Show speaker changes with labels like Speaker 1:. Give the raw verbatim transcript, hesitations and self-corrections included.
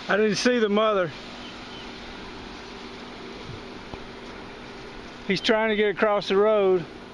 Speaker 1: I didn't see the mother. He's trying to get across the road.